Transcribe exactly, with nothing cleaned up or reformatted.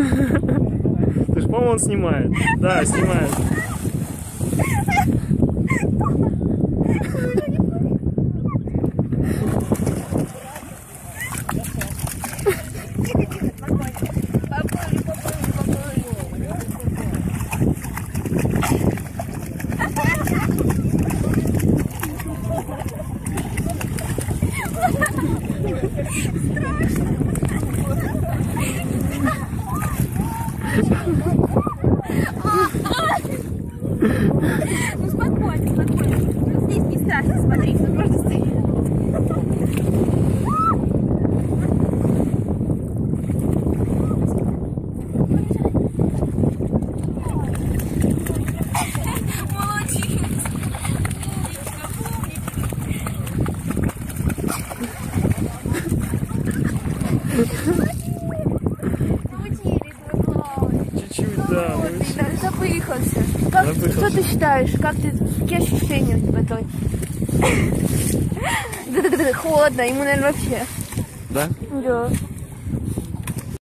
Ты же, по-моему, он снимает. Да, снимает. Ну спокойно, спокойно. Здесь не страшно, смотри, мы просто стоим. Чуть-чуть, да. Запыхался. Как, что ты считаешь? Как ты, какие ощущения у тебя той? Да-да-да, холодно, ему, наверное, вообще. Да? Да.